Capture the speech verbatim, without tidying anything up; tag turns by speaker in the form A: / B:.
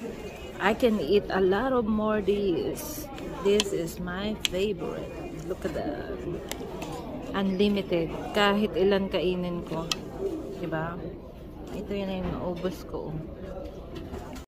A: I can eat a lot of more this. This is my favorite. Look at that. Unlimited. Kahit ilan kainin ko. Diba? Ito yun na yung naubos ko.